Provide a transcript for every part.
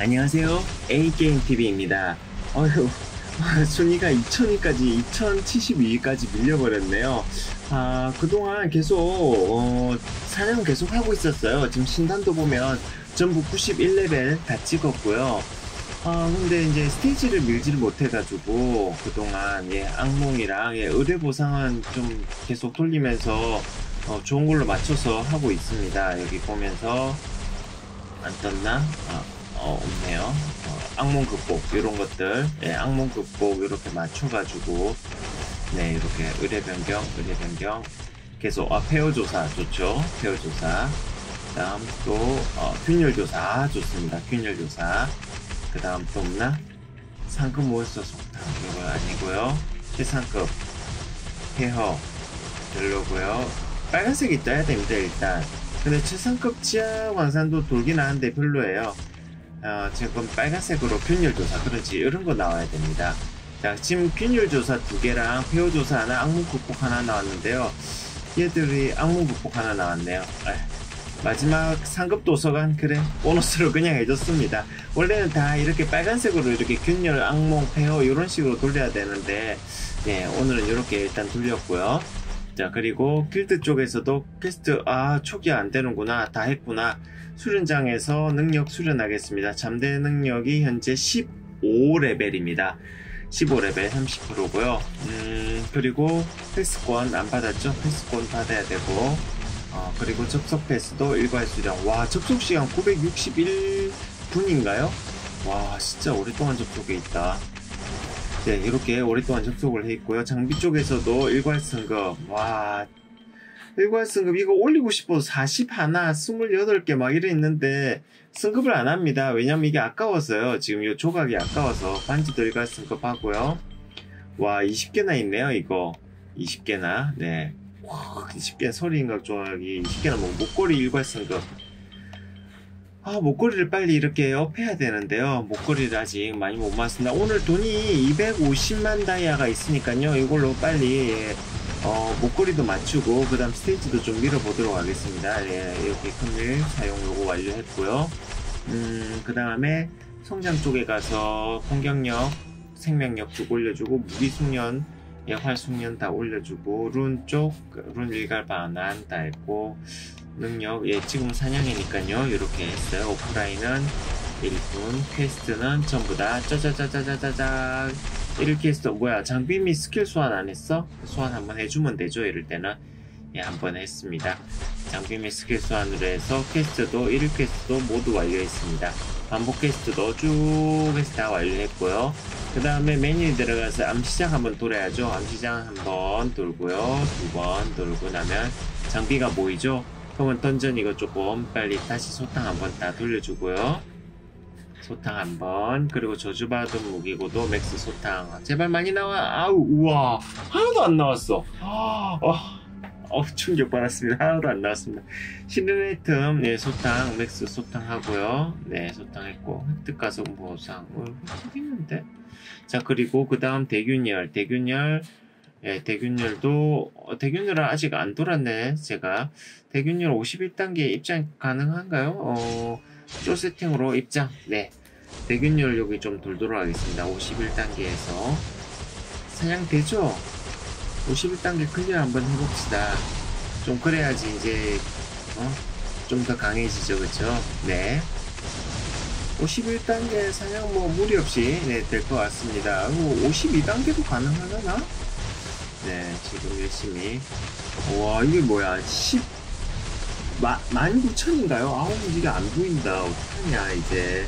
안녕하세요. A게임TV입니다. 어휴, 순위가 2000위까지, 2072위까지 밀려버렸네요. 그동안 계속, 사냥을 계속 하고 있었어요. 지금 신단도 보면 전부 91레벨 다 찍었고요. 근데 이제 스테이지를 밀지를 못해가지고, 그동안, 악몽이랑, 의뢰 보상은 좀 계속 돌리면서, 좋은 걸로 맞춰서 하고 있습니다. 여기 보면서, 안 떴나? 없네요. 악몽 극복, 이런 것들, 악몽 극복, 이렇게 맞춰가지고, 네, 이렇게 의뢰 변경, 계속, 폐허 조사, 좋죠. 폐허 조사. 그 다음 또, 균열 조사, 좋습니다. 균열 조사. 그 다음 또 없나? 상급 몬스터 속탕, 이거 아니고요. 최상급, 폐허, 별로고요. 빨간색이 떠야 됩니다, 일단. 근데 최상급 지하 광산도 돌긴 하는데 별로예요. 지금 빨간색으로 균열조사, 그렇지, 이런 거 나와야 됩니다. 자, 지금 균열조사 2개랑 폐허조사 하나, 악몽 극복 하나 나왔는데요. 얘들이 악몽 극복 하나 나왔네요. 마지막 상급 도서관, 그래, 보너스로 그냥 해줬습니다. 원래는 다 이렇게 빨간색으로 이렇게 균열, 악몽, 폐허 이런 식으로 돌려야 되는데, 네, 오늘은 이렇게 일단 돌렸고요. 자, 그리고 길드 쪽에서도 퀘스트, 초기 안 되는구나, 다 했구나. 수련장에서 능력 수련하겠습니다. 잠재 능력이 현재 15레벨입니다. 15레벨 30%고요. 그리고 패스권 안 받았죠? 패스권 받아야 되고, 그리고 접속 패스도 일괄 수령. 와, 접속 시간 961분인가요? 와, 진짜 오랫동안 접속해 있다. 네, 이렇게 오랫동안 접속을 해 있고요. 장비 쪽에서도 일괄 승급. 와, 일괄 승급 이거 올리고 싶어서 41, 28개 막 이래 있는데 승급을 안 합니다. 왜냐면 이게 아까워서요. 지금 이 조각이 아까워서 반지도 일괄 승급 하고요. 와, 20개나 있네요, 이거. 20개나. 네. 와, 20개 소리인각 조각이 20개나 뭐 목걸이 일괄 승급. 목걸이를 빨리 이렇게 업해야 되는데요. 목걸이를 아직 많이 못 맞습니다. 오늘 돈이 250만 다이아가 있으니까요. 이걸로 빨리 목걸이도 맞추고 그 다음 스테이지도 좀 밀어보도록 하겠습니다. 이렇게 금일 사용 요거 완료했고요. 그 다음에 성장 쪽에 가서 공격력, 생명력 쭉 올려주고, 무기 숙련, 활 숙련 다 올려주고, 룬 쪽, 룬 일갈 반환 다 했고, 능력, 지금 사냥이니까요. 이렇게 했어요. 오프라인은 1분, 퀘스트는 전부 다 짜자자자자자자. 1퀘스트, 뭐야, 장비 및 스킬 소환 안 했어? 소환 한번 해주면 되죠. 이럴 때는. 한번 했습니다. 장비 및 스킬 소환으로 해서 퀘스트도 1퀘스트도 모두 완료했습니다. 반복 퀘스트도 쭉 해서 다 완료했고요. 그 다음에 메뉴에 들어가서 암시장 한번 돌아야죠. 암시장 한번 돌고요. 2번 돌고 나면 장비가 보이죠? 그러면 던전 이거 조금 빨리 다시 소탕 한번 다 돌려주고요. 소탕 한번, 그리고 저주받은 무기고도 맥스 소탕. 제발 많이 나와. 아우, 우와, 하나도 안 나왔어. 충격받았습니다. 하나도 안 나왔습니다. 신뢰 틈, 소탕, 맥스 소탕 하고요. 네, 소탕했고, 획득 가속 보상. 획득했는데? 자, 그리고 그 다음 대균열. 대균열도, 대균열은 아직 안 돌았네, 제가. 대균열 51단계 입장 가능한가요? 쪼 세팅으로 입장. 네. 대균열 여기 좀 돌도록 하겠습니다. 51단계에서. 사냥 되죠? 51단계 클리어 한번 해봅시다. 좀 그래야지 이제, 좀 더 강해지죠, 그쵸? 네. 51단계 사냥 뭐 무리 없이, 될 것 같습니다. 52단계도 가능하려나? 네, 지금 열심히. 와, 이게 뭐야. 19,000인가요? 이게 안 보인다. 어떡하냐, 이제.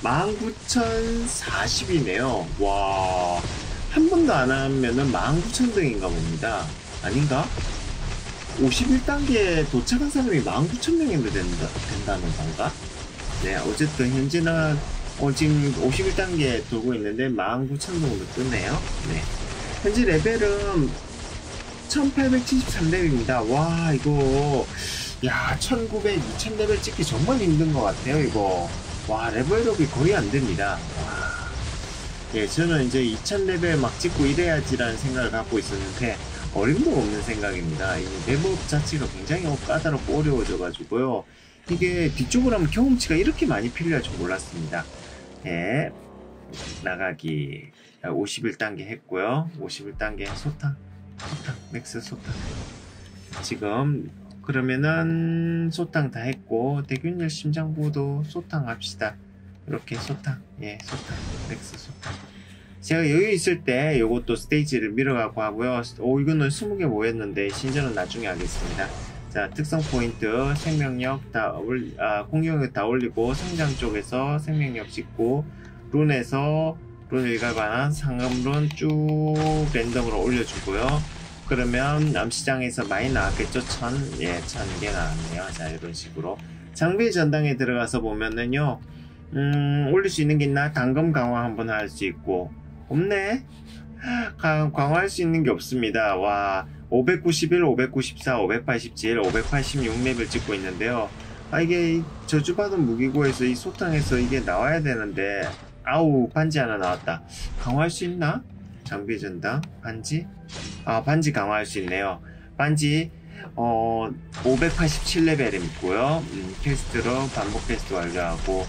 19,040이네요. 와, 한 번도 안 하면은 19,000등인가 봅니다. 아닌가? 51단계에 도착한 사람이 19,000명이나 된다는 건가? 네, 어쨌든 현재는, 지금 51단계 돌고 있는데 19,000정도 뜨네요. 네. 현재 레벨은 1873레벨입니다. 와, 이거, 1900, 2000레벨 찍기 정말 힘든 것 같아요, 이거. 와, 레벨업이 거의 안 됩니다. 와. 저는 이제 2000레벨 막 찍고 이래야지라는 생각을 갖고 있었는데, 어림도 없는 생각입니다. 이 랩업 자체가 굉장히 까다롭고 어려워져가지고요. 이게 뒤쪽으로 하면 경험치가 이렇게 많이 필요할 줄 몰랐습니다. 예, 나가기 51단계 했고요. 51단계 소탕 맥스 소탕. 지금 그러면은 소탕 다 했고 대균열 심장보도 소탕 합시다. 이렇게 소탕, 예, 소탕 맥스 소탕. 제가 여유 있을 때 요것도 스테이지를 밀어가고 하고요. 이거는 20개 모였는데 신전은 나중에 하겠습니다. 자, 특성 포인트 생명력 다 공격력 다 올리고 성장 쪽에서 생명력 찍고 룬에서 룬 일가반한 상금룬 쭉 랜덤으로 올려주고요. 그러면 암시장에서 많이 나왔겠죠? 1000개 나왔네요. 자, 이런 식으로 장비 전당에 들어가서 보면은요, 올릴 수 있는 게 있나? 당금 강화 한번 할 수 있고, 없네? 강화할 수 있는 게 없습니다. 와, 591, 594, 587, 586레벨 찍고 있는데요. 이게 저주받은 무기고에서 이 소탕에서 이게 나와야 되는데, 아우, 반지 하나 나왔다. 강화할 수 있나? 장비 전당, 반지? 반지 강화할 수 있네요. 반지, 587레벨에 있고요. 퀘스트로 반복 퀘스트 완료하고,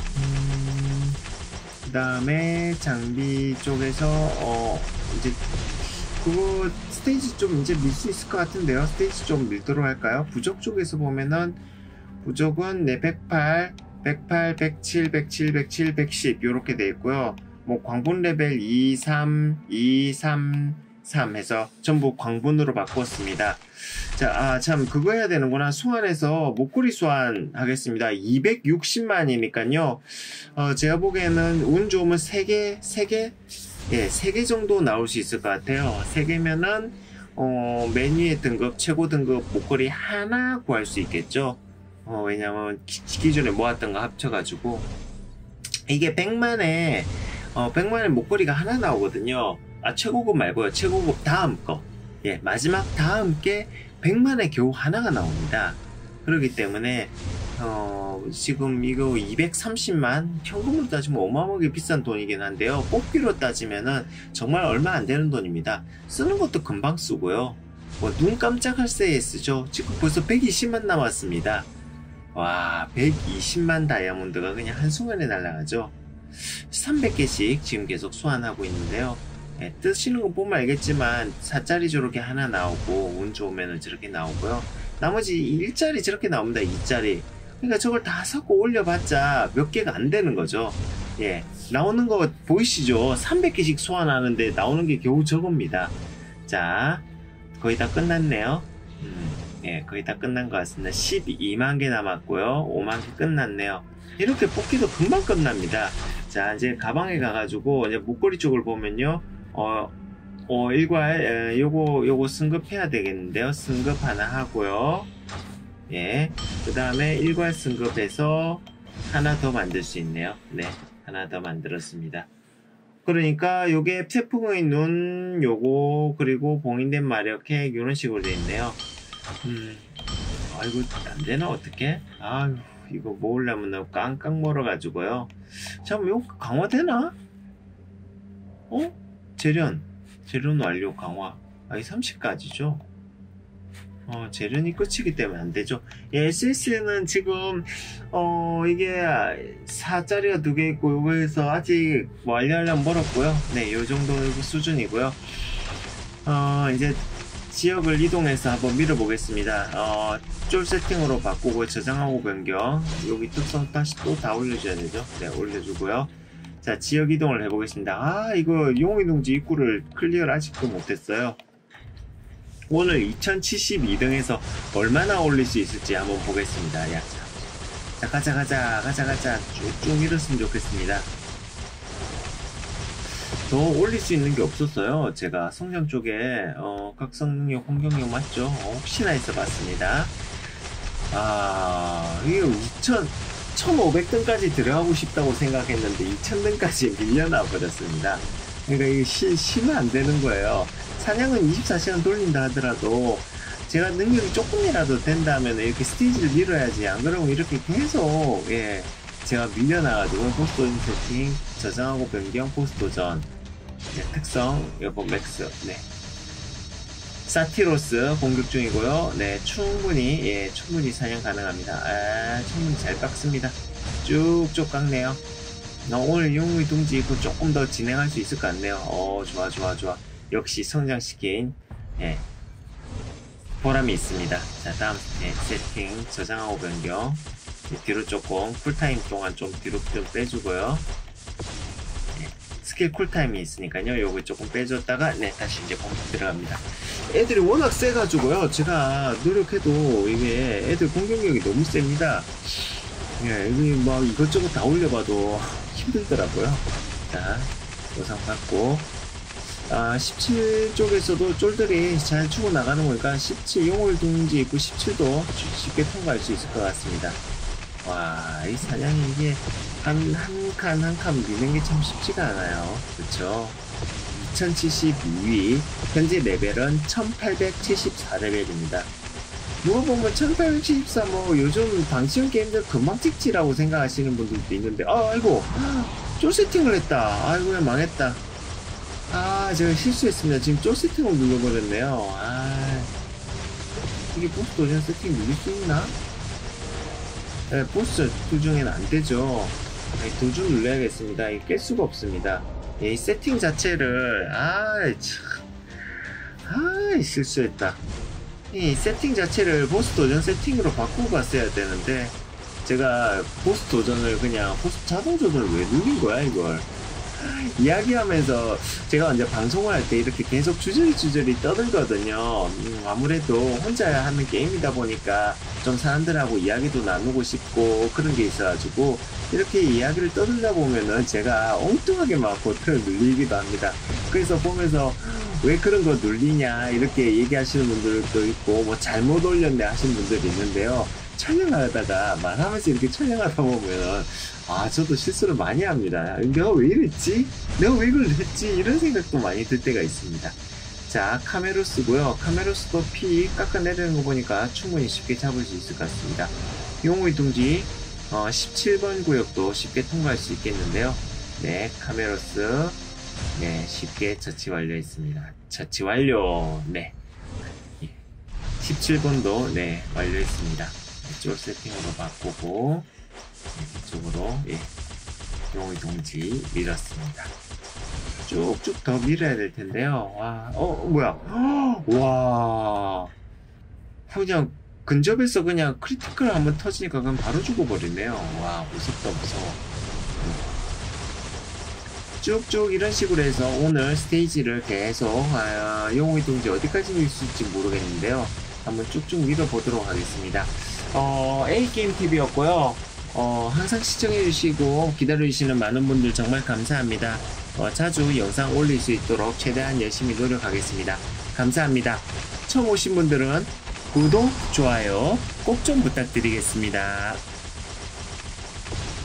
그 다음에 장비 쪽에서 이제 그거 스테이지 좀 이제 밀 수 있을 것 같은데요. 스테이지 좀 밀도록 할까요? 부적 쪽에서 보면은 부적은 108, 108, 107, 107, 107, 110 요렇게 돼 있고요. 뭐 광분 레벨 2, 3, 2, 3, 3 해서 전부 광분으로 바꿨습니다. 자, 참 그거 해야 되는구나. 소환해서 목걸이 소환 하겠습니다. 260만이니까요. 제가 보기에는 운 좋으면 3개? 예, 3개 정도 나올 수 있을 것 같아요. 3개면은 메뉴의 등급, 최고 등급 목걸이 하나 구할 수 있겠죠. 왜냐면 기존에 모았던 거 합쳐가지고 이게 100만에 100만에 목걸이가 하나 나오거든요. 최고급 말고요. 최고급 다음 거. 예, 마지막 다음 게 100만에 겨우 하나가 나옵니다. 그렇기 때문에 지금 이거 230만 현금으로 따지면 어마어마하게 비싼 돈이긴 한데요. 뽑기로 따지면은 정말 얼마 안 되는 돈입니다. 쓰는 것도 금방 쓰고요. 눈 깜짝할 새에 쓰죠. 지금 벌써 120만 남았습니다. 와, 120만 다이아몬드가 그냥 한순간에 날아가죠. 300개씩 지금 계속 소환하고 있는데요. 예, 뜨시는 거 보면 알겠지만 4짜리 저렇게 하나 나오고 운 좋으면 저렇게 나오고요. 나머지 1짜리 저렇게 나옵니다. 2짜리. 그러니까 저걸 다 섞고 올려봤자 몇 개가 안 되는 거죠. 예, 나오는 거 보이시죠? 300개씩 소환하는데 나오는 게 겨우 저겁니다. 자, 거의 다 끝났네요. 예, 거의 다 끝난 것 같습니다. 12만 개 남았고요. 5만 개 끝났네요. 이렇게 뽑기도 금방 끝납니다. 자, 이제 가방에 가가지고 이제 목걸이 쪽을 보면요. 일괄 요거 승급해야 되겠는데요. 승급 하나 하고요. 예, 그 다음에 일괄 승급해서 하나 더 만들 수 있네요. 네, 하나 더 만들었습니다. 그러니까 요게 태풍의 눈 요거 그리고 봉인된 마력 핵 요런 식으로 돼 있네요. 이거 안되나 어떡해? 이거 모으려면 너무 깡깡 멀어가지고요. 잠깐만, 이거 강화되나? 재련 완료 강화. 이 30까지죠? 재련이 끝이기 때문에 안되죠. 예, SS는 지금, 이게 4짜리가 2개 있고, 요거에서 아직 완료하려면 멀었고요. 네, 요 정도 수준이고요. 이제 지역을 이동해서 한번 밀어보겠습니다. 쫄 세팅으로 바꾸고 저장하고 변경. 여기 특성 다시 또 다 올려줘야 되죠. 네, 올려주고요. 자, 지역 이동을 해보겠습니다. 이거 용의동지 입구를 클리어를 아직도 못했어요. 오늘 2072등에서 얼마나 올릴 수 있을지 한번 보겠습니다. 야, 자, 가자. 쭉쭉 밀었으면 좋겠습니다. 더 올릴 수 있는 게 없었어요. 제가 성장 쪽에 각성 능력, 공격력 맞죠? 혹시나 해서 봤습니다. 이게 1500등까지 들어가고 싶다고 생각했는데 2000등까지 밀려나 버렸습니다. 그러니까 이게 쉬면 안 되는 거예요. 사냥은 24시간 돌린다 하더라도 제가 능력이 조금이라도 된다면 이렇게 스테이지를 밀어야지. 안 그러면 이렇게 계속 제가 밀려나가지고 보스도전 세팅, 저장하고 변경, 보스도전 특성, 여보 맥스, 사티로스 공격 중이고요. 네, 충분히 사냥 가능합니다. 충분히 잘 깎습니다. 쭉쭉 깎네요. 오늘 용의 둥지 있고 조금 더 진행할 수 있을 것 같네요. 좋아, 좋아, 좋아. 역시 성장시킨, 예, 보람이 있습니다. 자, 다음, 예, 세팅, 저장하고 변경. 뒤로 조금, 쿨타임 동안 좀 뒤로 좀 빼주고요. 예, 스킬 쿨타임이 있으니까요. 요거 조금 빼줬다가, 네, 다시 이제 공격 들어갑니다. 애들이 워낙 세가지고요. 제가 노력해도 이게 애들 공격력이 너무 셉니다. 예, 여기 막 이것저것 다 올려봐도 힘들더라고요. 자, 보상 받고. 17쪽에서도 쫄들이 잘 치고 나가는 거니까 17 용월 둥지 있고 17도 쉽게 통과할 수 있을 것 같습니다. 와, 이 사냥이 이게 한 칸 한 칸 미는 게 참 쉽지가 않아요. 그쵸? 2072위, 현재 레벨은 1874레벨입니다. 누가 보면 1874 뭐 요즘 방치형 게임들 금방 찍지라고 생각하시는 분들도 있는데, 아이고, 쫄 세팅을 했다. 아이고야, 망했다. 제가 실수했습니다. 지금 쫄 세팅을 눌러버렸네요. 이게 보스 도전 세팅 누릴 수 있나? 네, 보스 도중에는 안 되죠. 도중 눌러야겠습니다. 이게 깰 수가 없습니다. 이 세팅 자체를, 실수했다. 이 세팅 자체를 보스 도전 세팅으로 바꾸고 갔어야 되는데, 제가 보스 도전을 그냥 보스 자동 조절을 왜 누린 거야, 이걸. 이야기하면서 제가 이제 방송을 할 때 이렇게 계속 주저리 떠들거든요. 아무래도 혼자 하는 게임이다 보니까 좀 사람들하고 이야기도 나누고 싶고 그런 게 있어가지고 이렇게 이야기를 떠들다 보면은 제가 엉뚱하게 막 버튼을 눌리기도 합니다. 그래서 보면서 왜 그런 거 눌리냐 이렇게 얘기하시는 분들도 있고 뭐 잘못 올렸네 하시는 분들이 있는데요. 촬영하다가 말하면서 이렇게 촬영하다 보면은 저도 실수를 많이 합니다. 내가 왜 이랬지? 내가 왜 이걸 했지? 이런 생각도 많이 들 때가 있습니다. 자, 카메로스고요. 카메로스도 피 깎아내리는 거 보니까 충분히 쉽게 잡을 수 있을 것 같습니다. 용의 둥지 17번 구역도 쉽게 통과할 수 있겠는데요. 네, 카메로스 네, 쉽게 처치 완료했습니다. 처치 완료. 네, 17번도 네, 완료했습니다. 이쪽 세팅으로 바꾸고 이쪽으로 용의 둥지 밀었습니다. 쭉쭉 더 밀어야 될 텐데요. 뭐야? 와, 그냥 근접에서 그냥 크리티컬 한번 터지니까 그냥 바로 죽어버리네요. 와, 무섭다, 무서워. 쭉쭉 이런 식으로 해서 오늘 스테이지를 계속 용의 둥지 어디까지 밀 수 있을지 모르겠는데요. 한번 쭉쭉 밀어보도록 하겠습니다. A게임TV였고요. 항상 시청해주시고 기다려주시는 많은 분들 정말 감사합니다. 자주 영상 올릴 수 있도록 최대한 열심히 노력하겠습니다. 감사합니다. 처음 오신 분들은 구독, 좋아요 꼭 좀 부탁드리겠습니다.